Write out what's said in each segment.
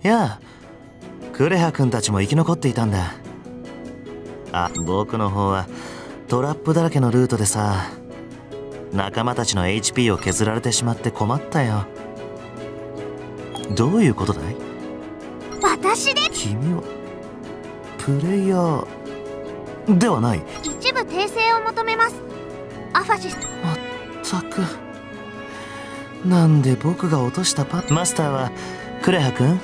や、クレハ君たちも生き残っていたんだ。僕の方はトラップだらけのルートでさ、仲間たちの HP を削られてしまって困ったよ。どういうことだい？ 私で。 君はプレイヤーではない。 一部訂正を求めます。アファシス。 まったく、なんで僕が落としたマスターはクレハ君？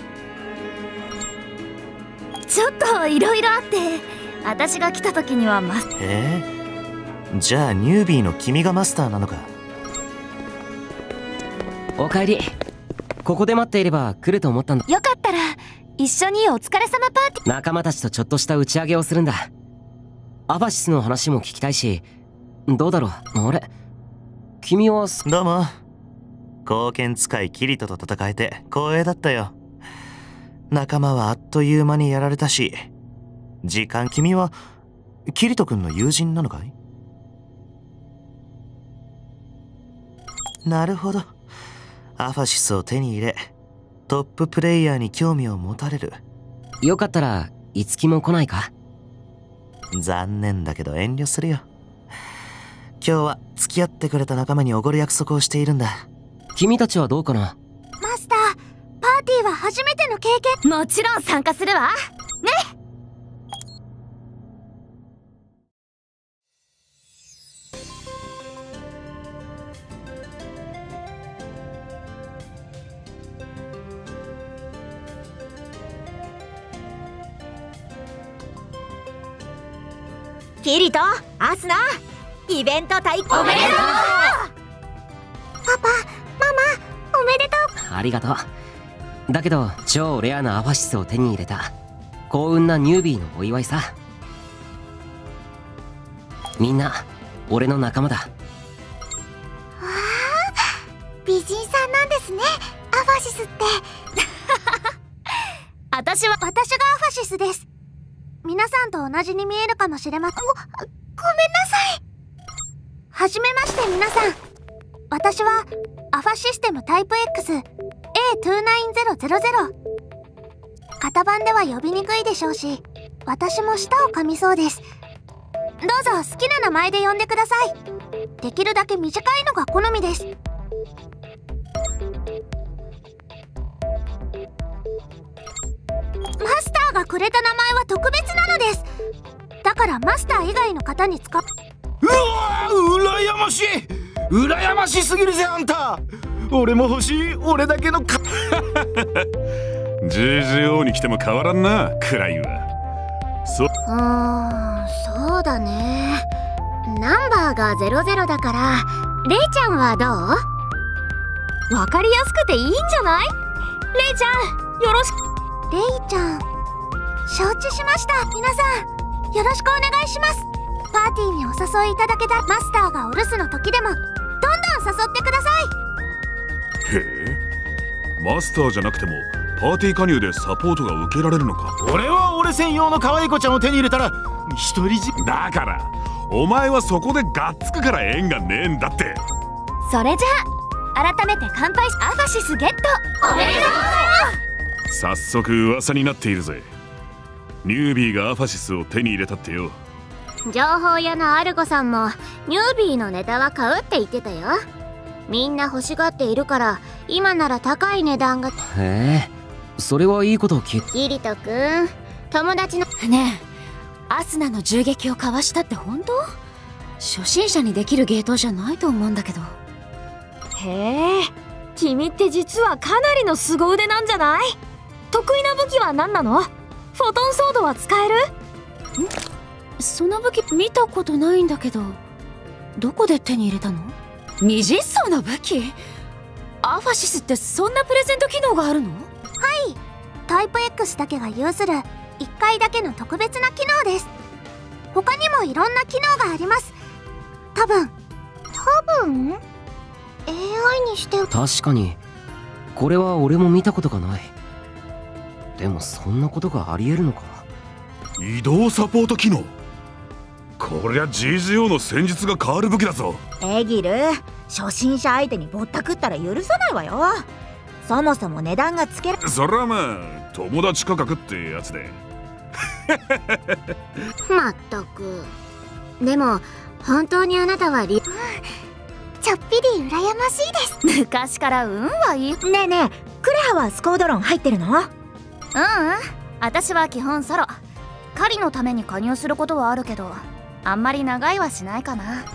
ちょっといろいろあって、私が来た時にはじゃあニュービーの君がマスターなのか。 おかえり。ここで待っていれば来ると思ったんだ。 よかったら一緒にお疲れ様パーティー。 仲間たちとちょっとした打ち上げをするんだ。アバシスの話も聞きたいし、どうだろう。あれ、君は。 どうも。貢献使いキリトと戦えて光栄だったよ。仲間はあっという間にやられたし、君はキリト君の友人なのかい？なるほど。アファシスを手に入れ、トッププレイヤーに興味を持たれる。 よかったらいつきも来ないか？ 残念だけど遠慮するよ。今日は付き合ってくれた仲間におごる約束をしているんだ。 君たちはどうかな？ マスター、パーティーは初めての経験。もちろん参加するわね。キリト、アスナ、イベント対抗おめでとう。パパ、ママ、おめでとう。 ありがとう。だけど超レアなアファシスを手に入れた幸運なニュービーのお祝いさ。みんな俺の仲間だ。 わあ、美人さんなんですね、アファシスって。私がアファシスです。皆さんと同じに見えるかもしれません。ごめんなさい。はじめまして皆さん。私はアファシステムタイプ X A29000。型番では呼びにくいでしょうし、私も舌を噛みそうです。どうぞ好きな名前で呼んでください。できるだけ短いのが好みです。マスターがくれた名前は特別なのです。だからマスター以外の方に使う。 うわー、羨ましい。羨ましすぎるぜあんた。俺も欲しい。俺だけの GGO に来ても変わらんな、くらいは。 そうだね。ナンバーが00だから、レイちゃんはどう？わかりやすくていいんじゃない？レイちゃん、よろしく。レイちゃん、承知しました。皆さんよろしくお願いします。パーティーにお誘いいただけたマスターがお留守の時でもどんどん誘ってください。 へえ、マスターじゃなくてもパーティー加入でサポートが受けられるのか。 俺は俺専用の可愛い子ちゃんを手に入れたら独り占めだから、お前はそこでがっつくから縁がねえんだって。 それじゃあ改めて乾杯し、アファシスゲットおめでとうございます。 早速噂になっているぜ。ニュービーがアファシスを手に入れたってよ。 情報屋のアルゴさんもニュービーのネタは買うって言ってたよ。みんな欲しがっているから今なら高い値段が。 へえ、それはいいことを聞いた。 キリトくん、友達のねえ、アスナの銃撃をかわしたって本当？初心者にできる芸当じゃないと思うんだけど。へえ、君って実はかなりの凄腕なんじゃない？得意な武器は何なの？フォトンソードは使える？その武器見たことないんだけど、どこで手に入れたの？二実装の武器？アファシスってそんなプレゼント機能があるの？はい、タイプ X だけが有する1回だけの特別な機能です。他にもいろんな機能があります。多分 AI にして確かにこれは俺も見たことがない。でもそんなことがありえるのか。 移動サポート機能、こりゃ GGO の戦術が変わる武器だぞ。 エギル、初心者相手にぼったくったら許さないわよ。そもそも値段がつけらそれはまあ友達価格ってやつで。 まったく。でも本当にあなたはちょっぴり羨ましいです。 昔から運はいい。 ねえねえ、クレハはスコードロン入ってるの？ 私は基本ソロ。狩りのために加入することはあるけど、あんまり長いはしないかな。 も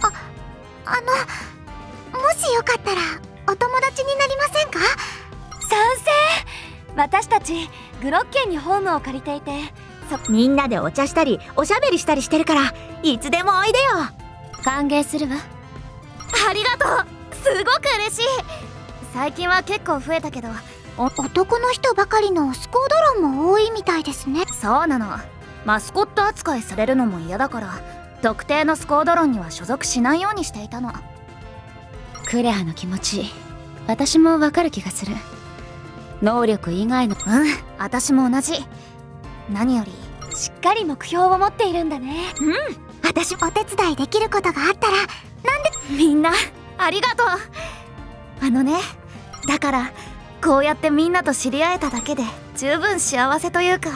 しよかったらお友達になりませんか？ 賛成。私たちグロッケンにホームを借りていて、 みんなでお茶したりおしゃべりしたりしてるから、いつでもおいでよ。 歓迎するわ。ありがとう。すごく嬉しい。最近は結構増えたけど、 男の人ばかりのスコードロンも多いみたいですね。 そうなの。マスコット扱いされるのも嫌だから、特定のスコードロンには所属しないようにしていたの。クレハの気持ち、私もわかる気がする。能力以外の。私も同じ。何よりしっかり目標を持っているんだね。 私お手伝いできることがあったらみんなありがとう。だからこうやってみんなと知り合えただけで十分幸せというか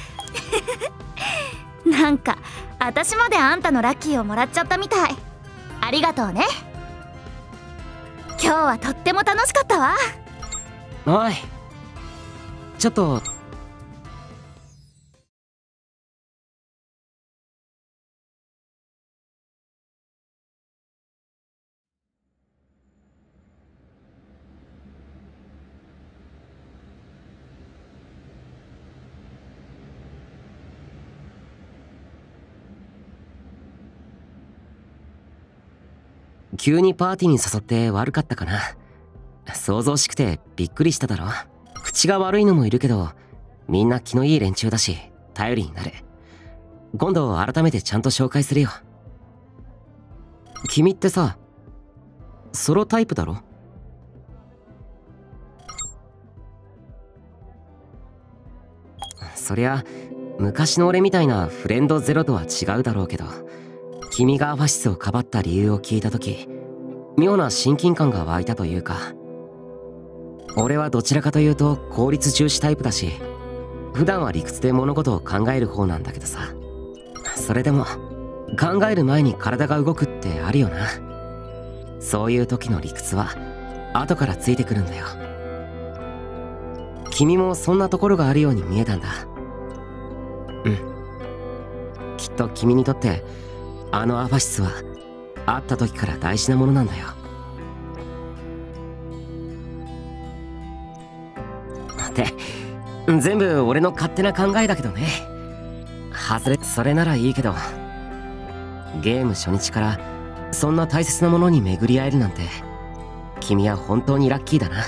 なんか私まであんたのラッキーをもらっちゃったみたい。ありがとうね。今日はとっても楽しかったわ。 おい、ちょっと。急にパーティーに誘って悪かったかな。想像しくてびっくりしただろ。口が悪いのもいるけど、みんな気のいい連中だし頼りになる。今度改めてちゃんと紹介するよ。君ってさ、ソロタイプだろ？そりゃ昔の俺みたいなフレンドゼロとは違うだろうけど、君がアファシスをかばった理由を聞いた時、妙な親近感が湧いたというか。俺はどちらかというと効率重視タイプだし、普段は理屈で物事を考える方なんだけどさ。それでも考える前に体が動くってあるよな。そういう時の理屈は後からついてくるんだよ。君もそんなところがあるように見えたんだ。きっと君にとってあのアファシスは会った時から大事なものなんだよ。って全部俺の勝手な考えだけどね。それならいいけど、ゲーム初日からそんな大切なものに巡り合えるなんて、君は本当にラッキーだな。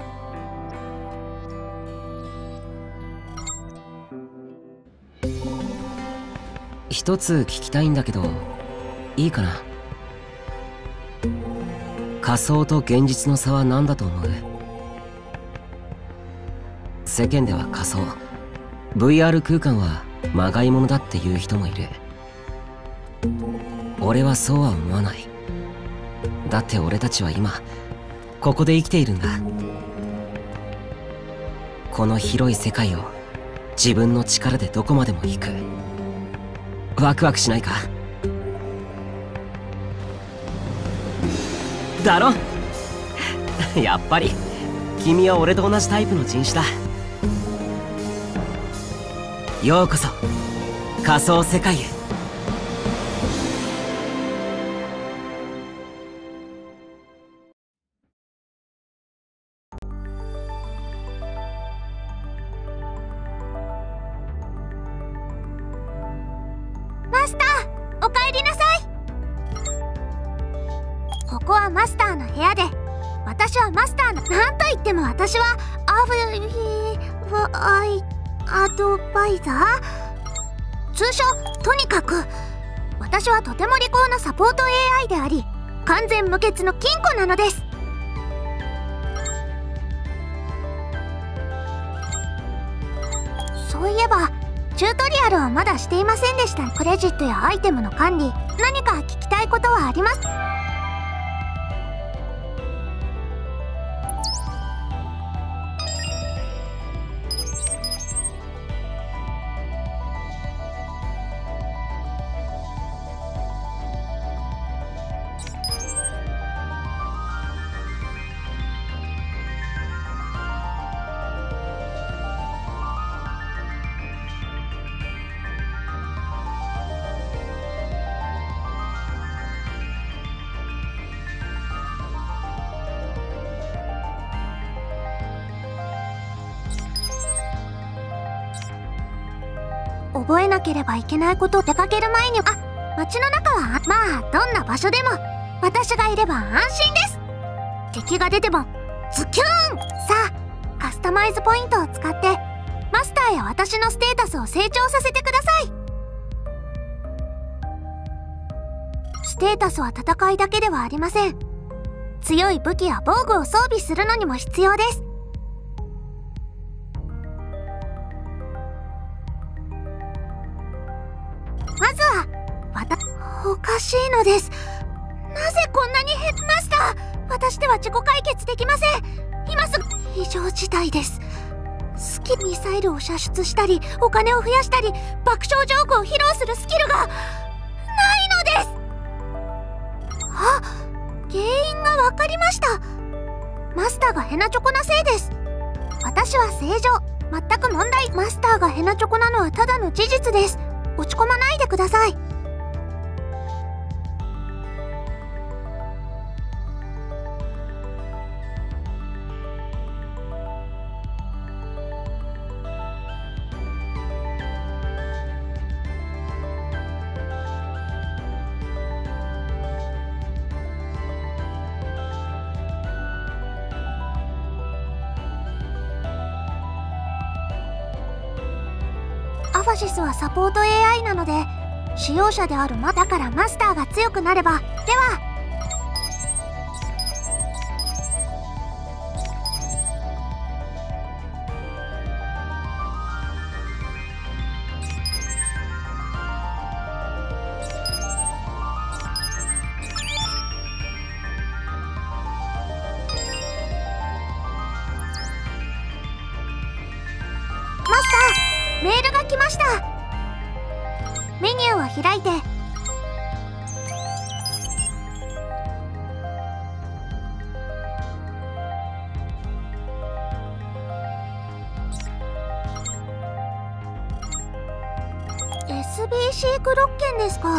一つ聞きたいんだけどいいかな。仮想と現実の差は何だと思う？世間では仮想 VR 空間はまがいものだっていう人もいる。俺はそうは思わない。だって俺たちは今ここで生きているんだ。この広い世界を自分の力でどこまでも行く。ワクワクしないか？だろやっぱり君は俺と同じタイプの人種だ。ようこそ仮想世界へ。 マスター、おかえりなさい。ここはマスターの部屋で、私はマスターの、なんといっても私はアドバイザー、通称とにかく私はとても利口なサポート AI であり、完全無欠の金庫なのです。そういえばチュートリアルはまだしていませんでした。クレジットやアイテムの管理、何か聞きたいことはあります？ 覚えなければいけないことを出かける前に、街の中はまあどんな場所でも私がいれば安心です。敵が出てもズキューン。さあカスタマイズポイントを使ってマスターや私のステータスを成長させてください。ステータスは戦いだけではありません。強い武器や防具を装備するのにも必要です。まずはおかしいのです。なぜこんなにマスター、私では自己解決できません。今すぐ異常事態です。ミサイルを射出したりお金を増やしたり爆笑ジョークを披露するスキルがないのです。原因が分かりました。マスターがヘナチョコなせいです。私は正常、全く問題。マスターがヘナチョコなのはただの事実です。落ち込まないでください。アファシスはサポート AI なので使用者であるだからマスターが強くなれば。ではマスター、メールが来ました。メニューを開いて。SBC クロッケンですか。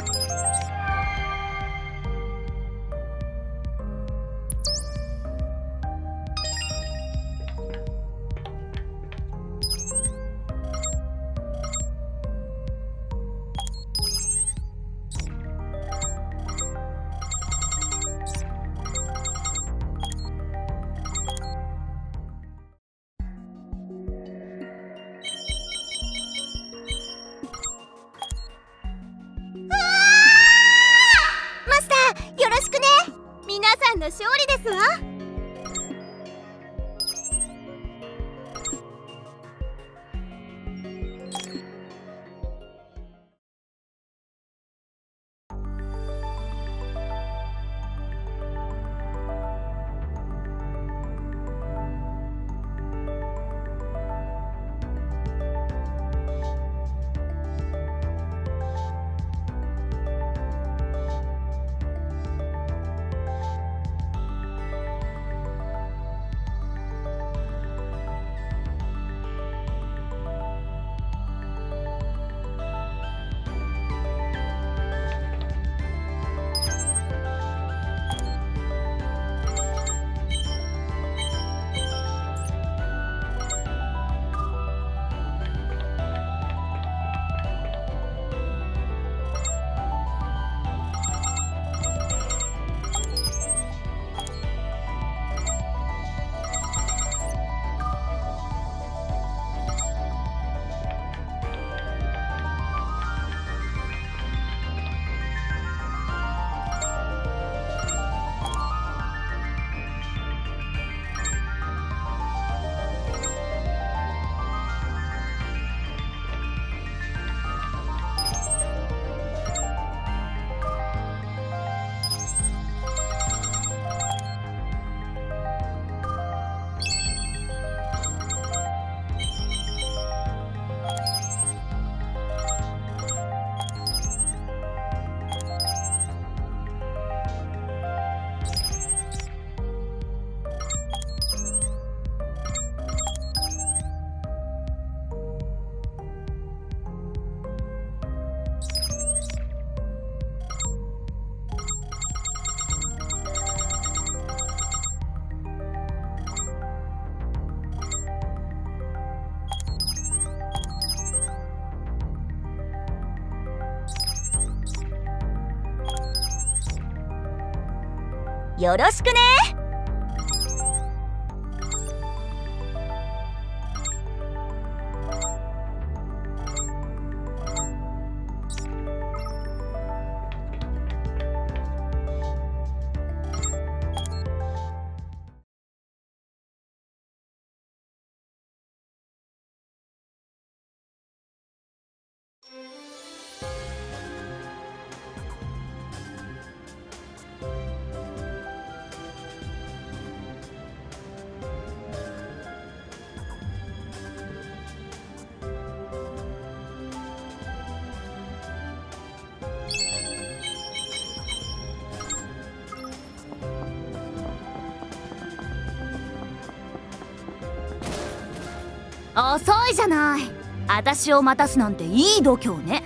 皆さんの勝利ですわ。 よろしくね。遅いじゃない。私を待たすなんていい度胸ね。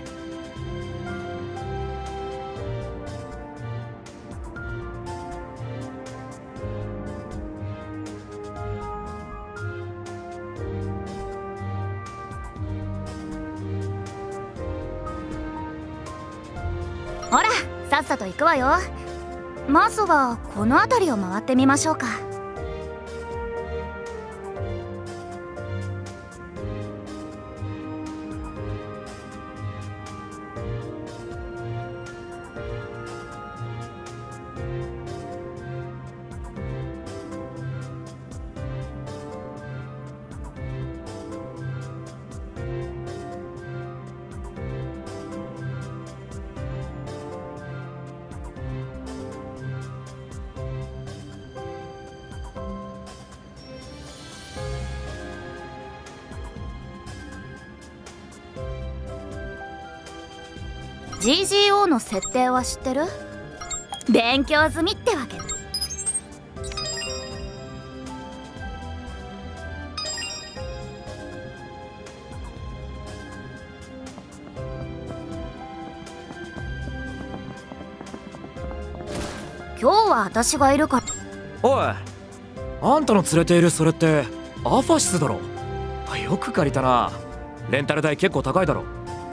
ほら、さっさと行くわよ。まずはこの辺りを回ってみましょうか。GGO の設定は知ってる？勉強済みってわけ。今日は私がいるから。 おい、あんたの連れているそれってアファシスだろ。よく借りたな。レンタル代結構高いだろ。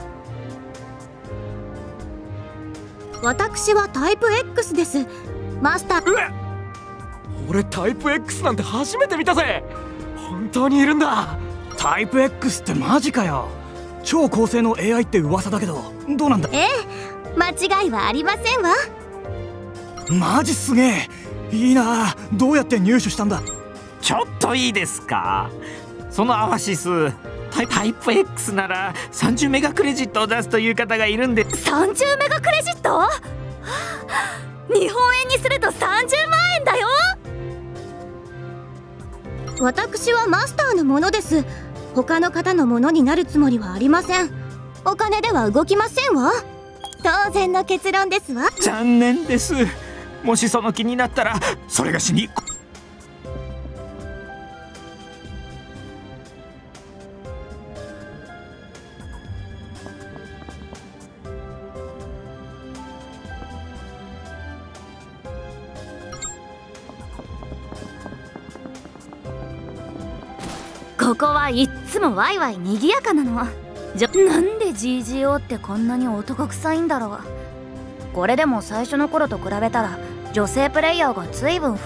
私はタイプ X です。マスター。 俺タイプ X なんて初めて見たぜ。本当にいるんだ。 タイプ X ってマジかよ。超高性能 AI って噂だけどどうなんだ？ 間違いはありませんわ。 マジすげえ。いいな。どうやって入手したんだ？ ちょっといいですか。そのアファシスタイプ X なら30メガクレジットを出すという方がいるんで。 30メガクレジット？日本円にすると30万円だよ。 私はマスターのものです。他の方のものになるつもりはありません。お金では動きませんわ。当然の結論ですわ。 残念です。もしその気になったらそれがしに。 ここはいっつもワイワイにぎやかなの。なんで GGO ってこんなに男臭いんだろう。これでも最初の頃と比べたら女性プレイヤーが随分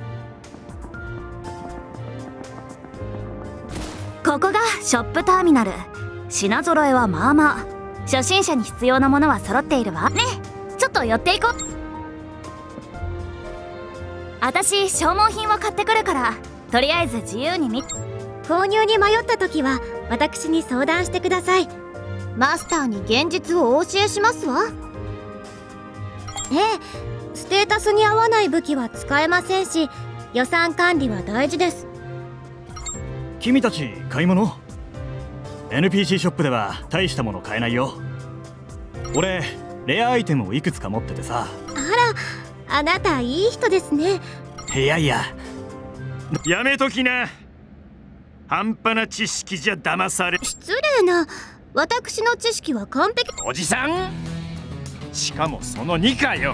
ここがショップターミナル。品揃えはまあまあ。初心者に必要なものは揃っているわね。ちょっと寄っていこう。私消耗品を買ってくるから、とりあえず自由に購入に迷った時は私に相談してください。マスターに現実をお教えしますわ。ステータスに合わない武器は使えませんし、予算管理は大事です。 君たち買い物？ NPC ショップでは大したもの買えないよ。俺レアアイテムをいくつか持っててさ。 あら、あなたいい人ですね。 いやいや、 やめときな。半端な知識じゃ騙され。 失礼な。私の知識は完璧。 おじさん、しかもその2かよ。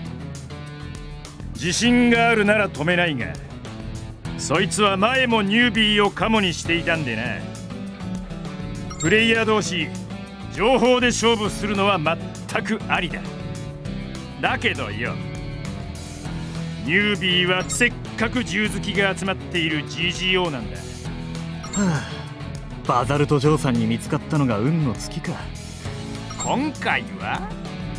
自信があるなら止めないが、そいつは前もニュービーをカモにしていたんでな。プレイヤー同士情報で勝負するのは全くありだ。だけどよ、 ニュービーはせっかく銃好きが集まっている GGO なんだ。 はあ、バザルト嬢さんに見つかったのが運の尽きか。 今回は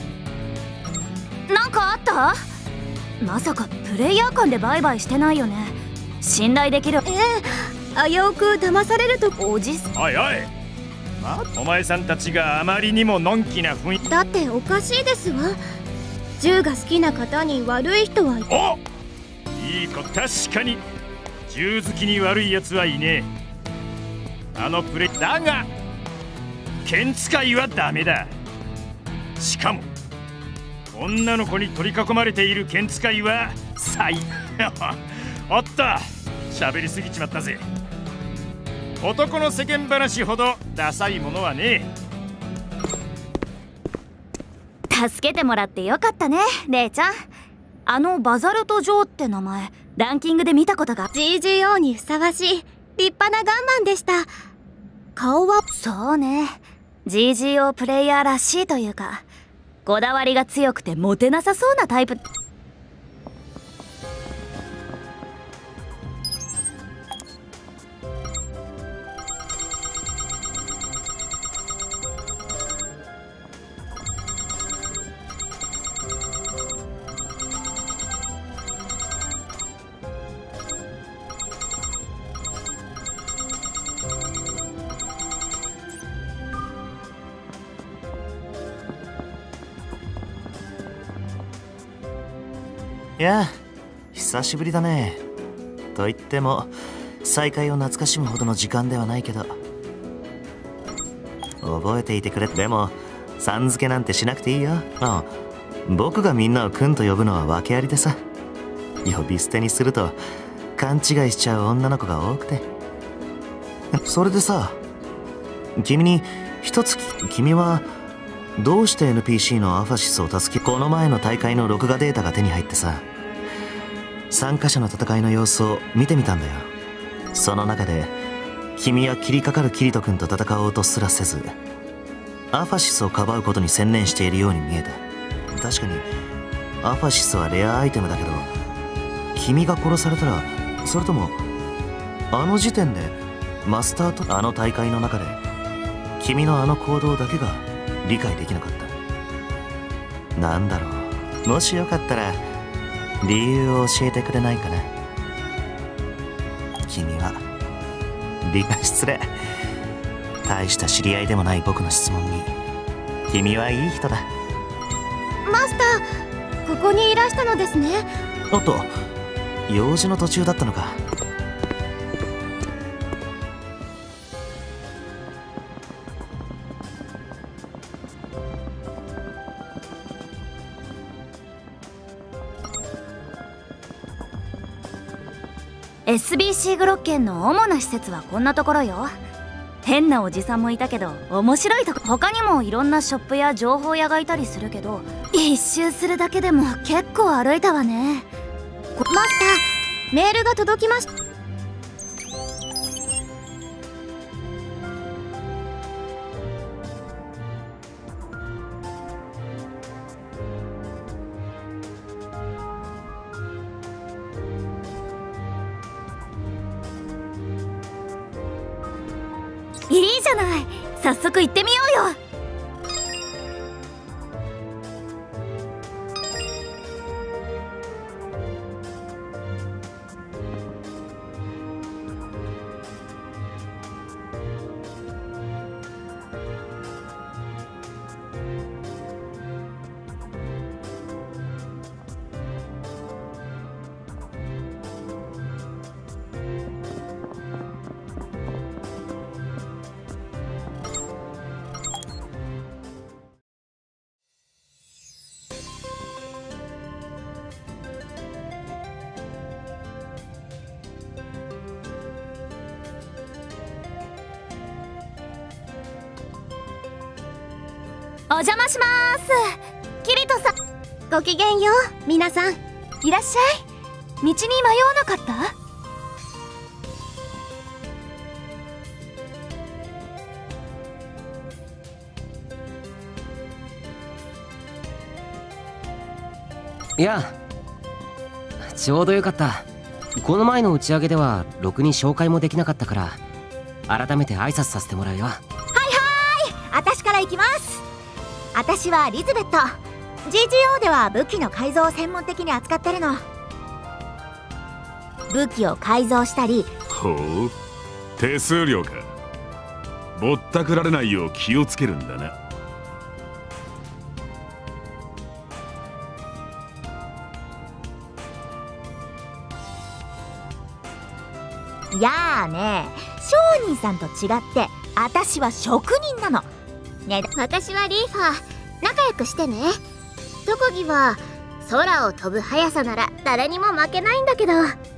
なんかあった？まさかプレイヤー間で売買してないよね。信頼できる。 危うく騙されると。 おじさん。 おいおい、お前さんたちがあまりにものんきな雰囲気。 だっておかしいですわ。銃が好きな方に悪い人は。 お、いい子。確かに銃好きに悪いやつはいねえ。あのプレイだが剣使いはダメだ。しかも女の子に取り囲まれている剣使いは最おっと、喋りすぎちまったぜ。男の世間話ほどダサいものはね助けてもらってよかったね、レイちゃん。あのバザルト嬢って名前ランキングで見たことが。 GGO にふさわしい立派なガンマンでした。顔は。 そうね、 GGO プレイヤーらしいというか、こだわりが強くてモテなさそうなタイプ。 いや、久しぶりだね。と言っても再会を懐かしむほどの時間ではないけど。覚えていてくれ。でもさん付けなんてしなくていいよ。僕がみんなを君と呼ぶのは訳ありでさ。呼び捨てにすると勘違いしちゃう女の子が多くて。それでさ、君に一つ。君はどうして NPC のアファシスを助け。この前の大会の録画データが手に入ってさ、参加者の戦いの様子を見てみたんだよ。その中で君は切りかかるキリト君と戦おうとすらせず、アファシスをかばうことに専念しているように見えた。確かにアファシスはレアアイテムだけど、君が殺されたら、それともあの時点でマスターと。あの大会の中で君のあの行動だけが理解できなかった。なんだろう。もしよかったら理由を教えてくれないかな。君は失礼。大した知り合いでもない僕の質問に、君はいい人だ。 マスター、ここにいらしたのですね。 おっと、用事の途中だったのか。 SBC グロッケンの主な施設はこんなところよ。変なおじさんもいたけど面白いとこ。他にもいろんなショップや情報屋がいたりするけど、一周するだけでも結構歩いたわね。 マスター、メールが届きました。 いいじゃない、早速行ってみようよ。お邪魔します。キリトさん、 ごきげんよう、皆さん。 いらっしゃい。道に迷わなかった？ いや、 ちょうどよかった。この前の打ち上げではろくに紹介もできなかったから、改めて挨拶させてもらうよ。 私から行きます。私はリズベット。 GGO では武器の改造を専門的に扱ってるの。武器を改造したり。 ほう、手数料か。ぼったくられないよう気をつけるんだな。 やあね、商人さんと違って私は職人なのね。 私はリーファー、仲良くしてね。特技は空を飛ぶ速さなら誰にも負けないんだけど。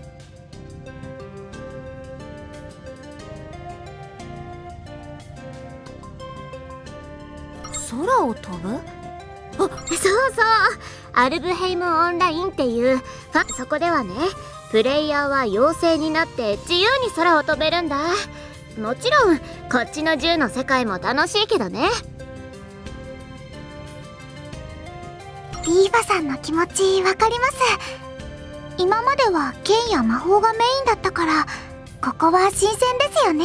空を飛ぶ？ そうそう、アルブヘイムオンラインっていうそこではね、プレイヤーは妖精になって自由に空を飛べるんだ。もちろんこっちの銃の世界も楽しいけどね。 リーファさんの気持ちわかります。今までは剣や魔法がメインだったから、ここは新鮮ですよね。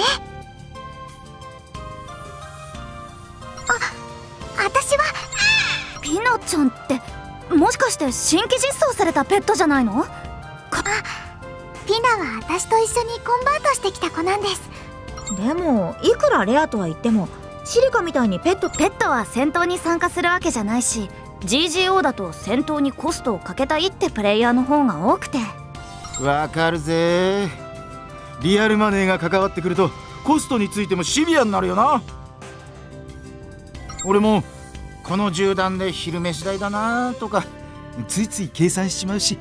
私はピナちゃんってもしかして新規実装されたペットじゃないの？ ピナは私と一緒にコンバートしてきた子なんです。 でもいくらレアとは言ってもシリカみたいにペットは戦闘に参加するわけじゃないし、 GGO だと戦闘にコストをかけたいってプレイヤーの方が多くて。 わかるぜ。リアルマネーが関わってくるとコストについてもシビアになるよな。俺もこの銃弾で昼飯代だなとかついつい計算しちまうし。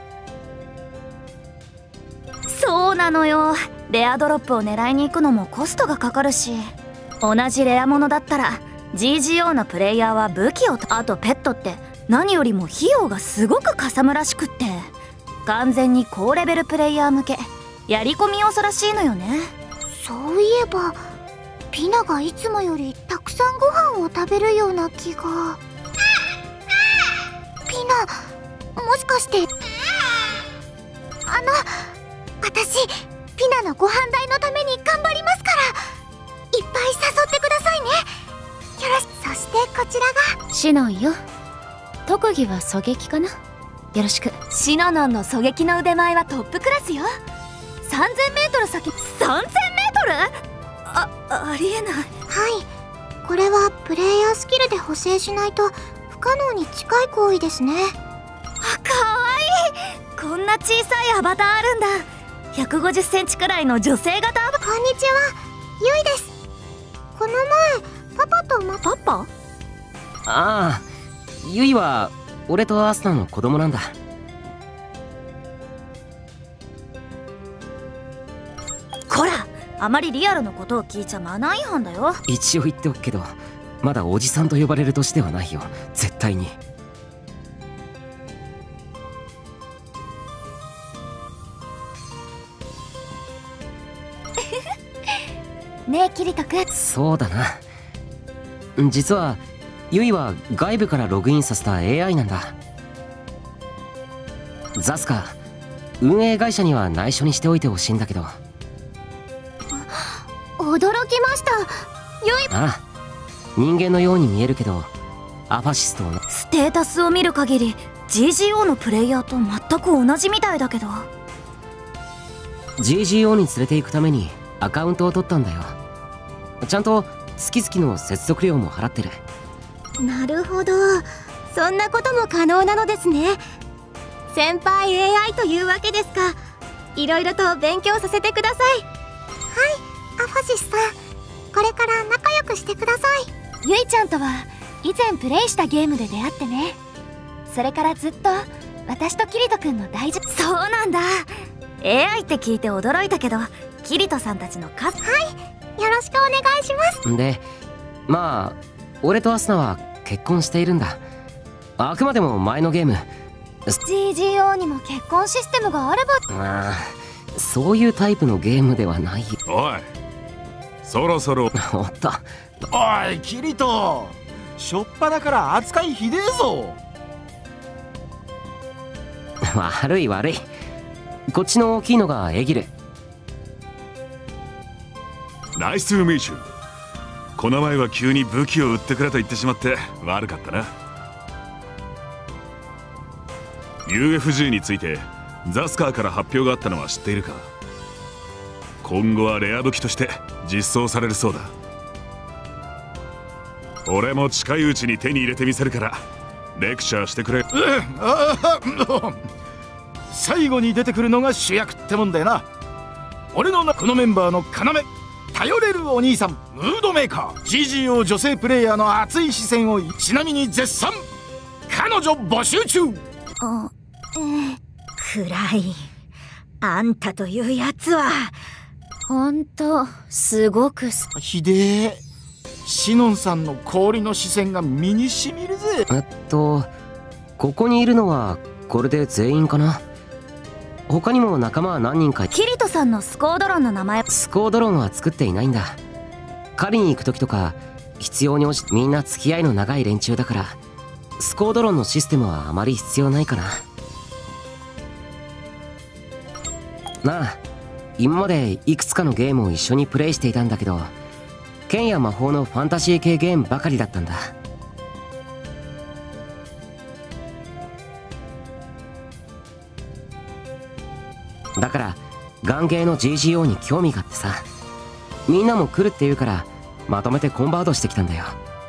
そうなのよ、レアドロップを狙いに行くのもコストがかかるし、同じレアものだったら GGO のプレイヤーは武器をあとペットって何よりも費用がすごくかさむらしくって、完全に高レベルプレイヤー向け、やり込み要素らしいのよね。 そういえばピナがいつもよりたくさんご飯を食べるような気が。ピナ、もしかして私ピナのご飯代のために頑張りますから、いっぱい誘ってくださいね。よろしく。そしてこちらがシノンよ。特技は狙撃かな。よろしく。 シノノンの狙撃の腕前はトップクラスよ。 3000m 先。 3000m？ ありえない。 はい、これはプレイヤースキルで補正しないと不可能に近い行為ですね。 かわいい。こんな小さいアバターあるんだ。150センチくらいの女性型アバター。 こんにちは、ゆいです。この前パパとパパ？ ああ、ユイは俺とアスナの子供なんだ。 こら、あまりリアルのことを聞いちゃマナー違反だよ。 一応言っておくけど、まだおじさんと呼ばれる年ではないよ、絶対に。 ねえキリト君。 そうだな、実はユイは外部からログインさせた AI なんだ。ザスカ、運営会社には内緒にしておいてほしいんだけど。 驚きました。 ああ、人間のように見えるけどアファシストのステータスを見る限り GGO のプレイヤーと全く同じみたいだけど。 GGO に連れて行くためにアカウントを取ったんだよ。ちゃんと月々の接続料も払ってる。 なるほど、そんなことも可能なのですね。先輩 AI というわけですか。いろいろと勉強させてください。 はい、アファシスさん、これから仲良くしてください。 ゆいちゃんとは以前プレイしたゲームで出会ってね。それからずっと私とキリト君の大事。そうなんだ、 AI って聞いて驚いたけど、キリトさんたちの数。 はい、よろしくお願いします。 で、まあ俺とアスナは結婚しているんだ。あくまでも前のゲーム GGO にも結婚システムがあれば。 そういうタイプのゲームではないよ。 おい、そろそろ。 おっと、 おいキリト、しょっぱなから扱いひでえぞ。 悪い悪い。こっちの大きいのがエギル。 ナイストゥーミーチュー。この前は急に武器を売ってくれと言ってしまって悪かったな。 UFG についてザスカーから発表があったのは知っているか？今後はレア武器として実装されるそうだ。俺も近いうちに手に入れてみせるからレクチャーしてくれ。 最後に出てくるのが主役ってもんだよな。俺のこのメンバーの要、頼れるお兄さん、ムードメーカー、 GGO 女性プレイヤーの熱い視線をちなみに絶賛。彼女募集中。 暗い。あんたというやつはほんとすごくひでえ。シノンさんの氷の視線が身にしみるぜ。 ここにいるのはこれで全員かな。他にも仲間は何人か。 キリトさんのスコードロンの名前。 スコードロンは作っていないんだ。狩りに行く時とか必要に応じてみんな付き合いの長い連中だから、スコードロンのシステムはあまり必要ないかな。なあ、今までいくつかのゲームを一緒にプレイしていたんだけど、剣や魔法のファンタジー系ゲームばかりだったんだ。だからガンゲーの GGO に興味があってさ、みんなも来るって言うからまとめてコンバートしてきたんだよ。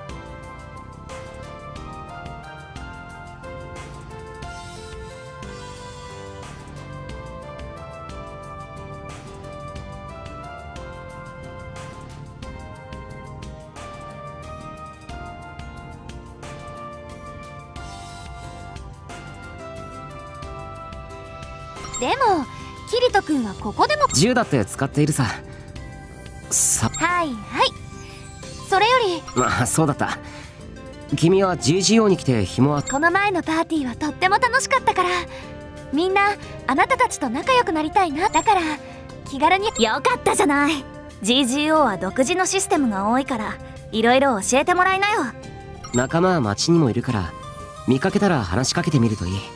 でもキリト君はここでも銃だって使っているさ。 はいはい。それよりまあそうだった。君は GGO に来て紐は。 この前のパーティーはとっても楽しかったから、みんなあなたたちと仲良くなりたいな。だから気軽に。 よかったじゃない。 GGO は独自のシステムが多いからいろいろ教えてもらいなよ。 仲間は町にもいるから見かけたら話しかけてみるといい。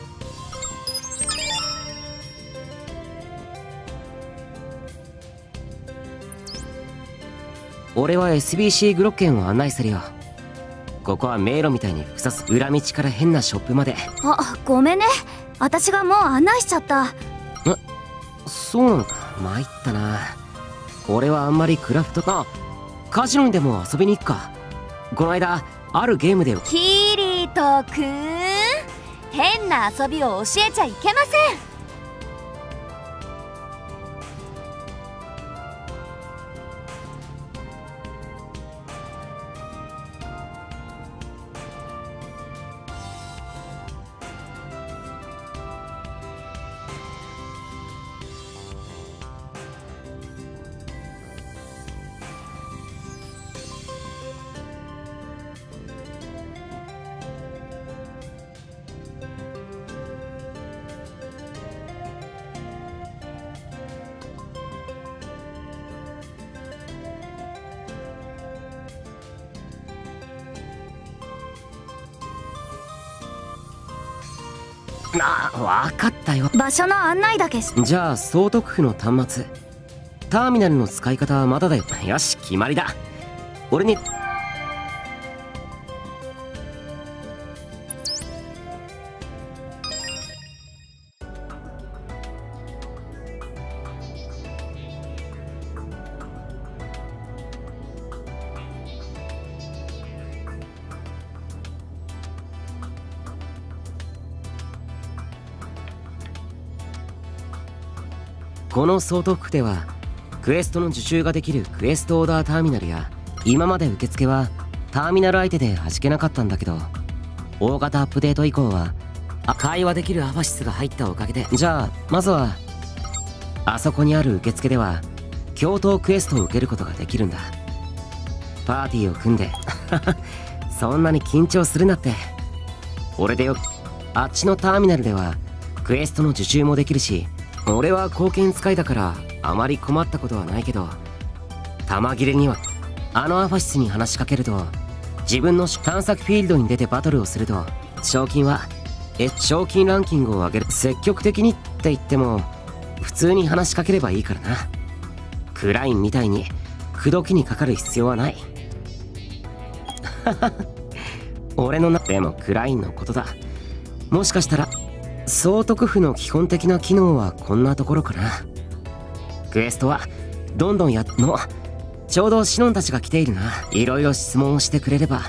俺は SBC グロッケンを案内するよ。ここは迷路みたいに複雑、裏道から変なショップまで。 あ、ごめんね。私がもう案内しちゃった。 そうなのか。参ったな。俺はあんまりクラフトカジノにでも遊びに行くか。この間あるゲームで。 キリトくん、変な遊びを教えちゃいけません。 わかったよ。 場所の案内だけし。 じゃあ総督府の端末ターミナルの使い方はまだだよ。よし決まりだ。俺に。この総督府ではクエストの受注ができるクエストオーダーターミナルや、今まで受付はターミナル相手で弾けなかったんだけど、大型アップデート以降は会話できるアファシスが入ったおかげで。じゃあまずはあそこにある受付では共闘クエストを受けることができるんだ。パーティーを組んでそんなに緊張するなって。俺でよ。あっちのターミナルではクエストの受注もできるし、俺は貢献使いだからあまり困ったことはないけど、弾切れにはあのアファシスに話しかけると、自分の探索フィールドに出てバトルをすると賞金は賞金ランキングを上げる。積極的にって言っても普通に話しかければいいからな。クラインみたいに口説きにかかる必要はない。俺のでもクラインのことだ。もしかしたら総督府の基本的な機能はこんなところかな。クエストはどんどんやっの。ちょうどシノンたちが来ているな。いろいろ質問をしてくれれば。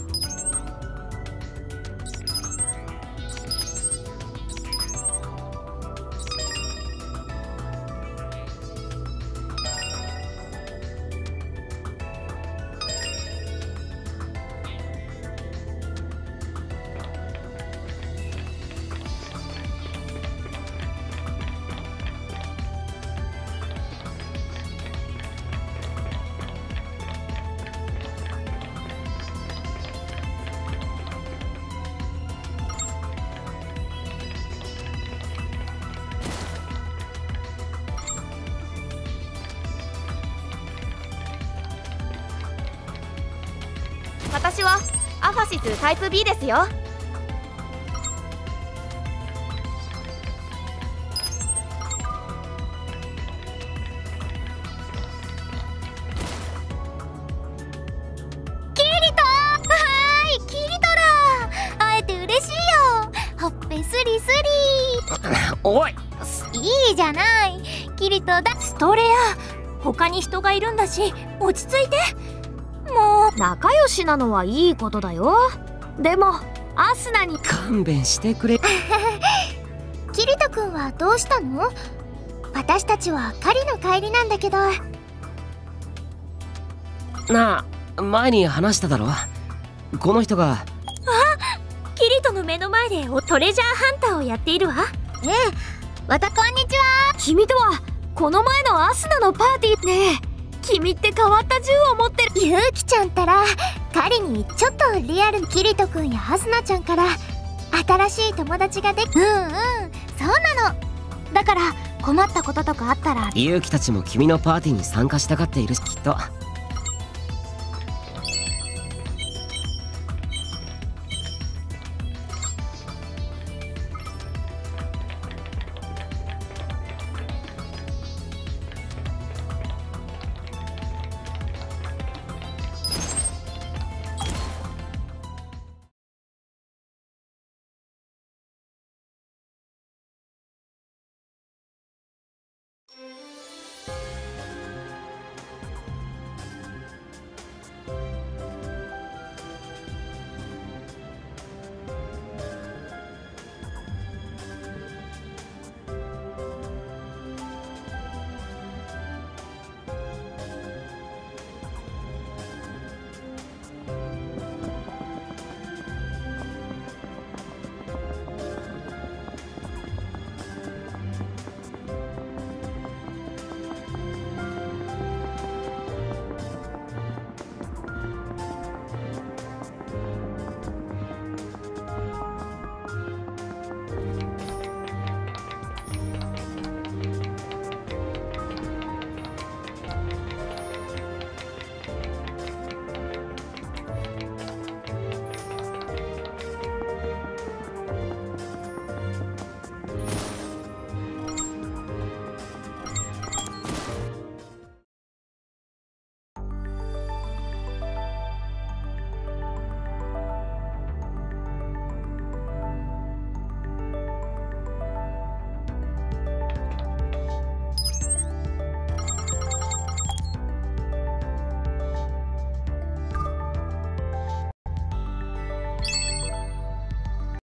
私はアファシスタイプ B ですよ。 キリト、キリトだ。会えて嬉しいよ。ほっぺスリスリ。 おい、 いいじゃない。キリトだ。ストレア、他に人がいるんだし落ち着いて。もう仲良しなのはいいことだよ。でもアスナに勘弁してくれ。 キリト君はどうしたの？私たちは狩りの帰りなんだけど。 なあ、前に話しただろ。この人が。 キリトの目の前でトレジャーハンターをやっているわ。ええ、こんにちは。 君とはこの前のアスナのパーティーねえ。君って変わった銃を持ってる。 ユウキちゃんったら狩りにちょっとリアル。キリト君やアスナちゃんから新しい友達ができ。そうなの。だから困ったこととかあったら。 ユウキたちも君のパーティーに参加したがっているし、きっと